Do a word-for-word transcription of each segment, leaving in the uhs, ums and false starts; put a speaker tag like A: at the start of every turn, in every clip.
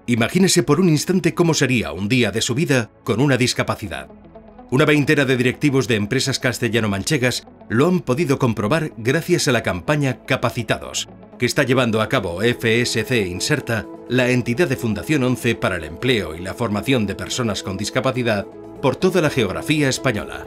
A: Imagínese por un instante cómo sería un día de su vida con una discapacidad. Una veintena de directivos de empresas castellano-manchegas lo han podido comprobar gracias a la campaña Capacitados, que está llevando a cabo F S C Inserta, la entidad de Fundación once para el empleo y la formación de personas con discapacidad por toda la geografía española.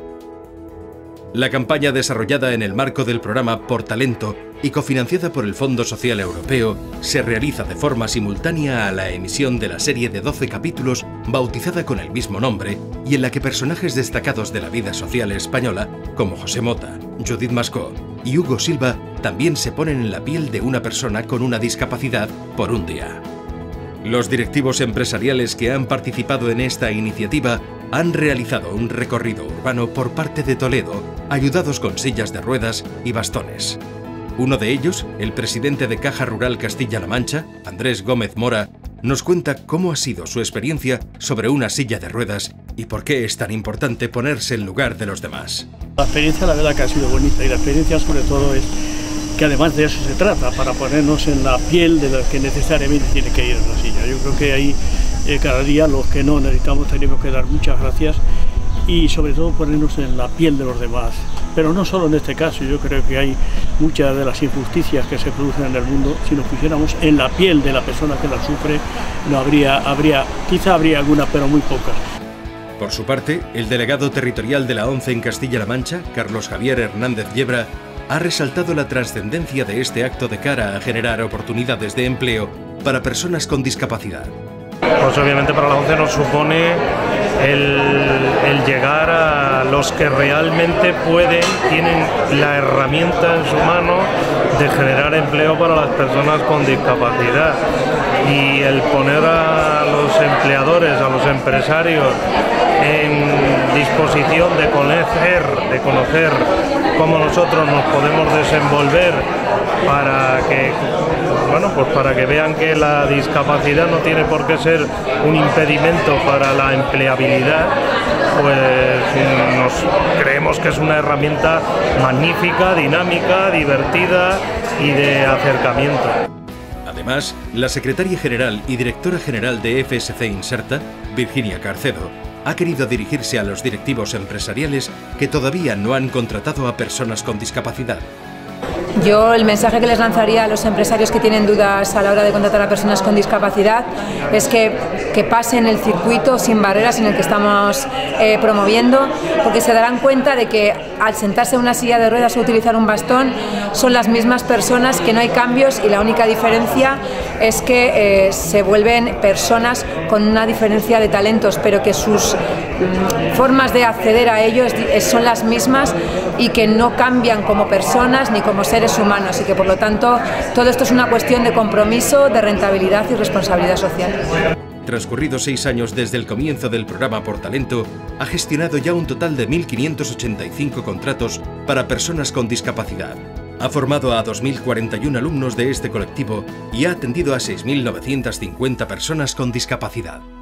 A: La campaña, desarrollada en el marco del programa Por Talento y cofinanciada por el Fondo Social Europeo, se realiza de forma simultánea a la emisión de la serie de doce capítulos bautizada con el mismo nombre y en la que personajes destacados de la vida social española, como José Mota, Judith Mascó y Hugo Silva, también se ponen en la piel de una persona con una discapacidad por un día. Los directivos empresariales que han participado en esta iniciativa han realizado un recorrido urbano por parte de Toledo, ayudados con sillas de ruedas y bastones. Uno de ellos, el presidente de Caja Rural Castilla-La Mancha, Andrés Gómez Mora, nos cuenta cómo ha sido su experiencia sobre una silla de ruedas y por qué es tan importante ponerse en lugar de los demás.
B: La experiencia, la verdad, que ha sido bonita, y la experiencia sobre todo es que además de eso se trata, para ponernos en la piel de los que necesariamente tiene que ir en la silla. Yo creo que ahí eh, cada día los que no necesitamos tenemos que dar muchas gracias y sobre todo ponernos en la piel de los demás. Pero no solo en este caso, yo creo que hay muchas de las injusticias que se producen en el mundo. Si nos pusiéramos en la piel de la persona que la sufre, no habría, habría, quizá habría alguna, pero muy pocas.
A: Por su parte, el delegado territorial de la ONCE en Castilla-La Mancha, Carlos Javier Hernández Yebra, ha resaltado la trascendencia de este acto de cara a generar oportunidades de empleo para personas con discapacidad.
C: Pues obviamente para la ONCE nos supone el, el llegar a los que realmente pueden, tienen la herramienta en su mano de generar empleo para las personas con discapacidad, y el poner a los empleadores, a los empresarios en disposición de conocer, de conocer cómo nosotros nos podemos desenvolver para que, bueno, pues para que vean que la discapacidad no tiene por qué ser un impedimento para la empleabilidad, pues nos creemos que es una herramienta magnífica, dinámica, divertida y de acercamiento.
A: Además, la secretaria general y directora general de F S C Inserta, Virginia Carcedo, ha querido dirigirse a los directivos empresariales que todavía no han contratado a personas con discapacidad.
D: Yo el mensaje que les lanzaría a los empresarios que tienen dudas a la hora de contratar a personas con discapacidad es que, que pasen el circuito sin barreras en el que estamos eh, promoviendo, porque se darán cuenta de que al sentarse en una silla de ruedas o utilizar un bastón son las mismas personas, que no hay cambios, y la única diferencia es que eh, se vuelven personas con una diferencia de talentos, pero que sus mm, formas de acceder a ello es, es, son las mismas, y que no cambian como personas ni como seres humanos, y que por lo tanto todo esto es una cuestión de compromiso, de rentabilidad y responsabilidad social.
A: Transcurridos seis años desde el comienzo del programa Por Talento, ha gestionado ya un total de mil quinientos ochenta y cinco contratos para personas con discapacidad. Ha formado a dos mil cuarenta y uno alumnos de este colectivo y ha atendido a seis mil novecientas cincuenta personas con discapacidad.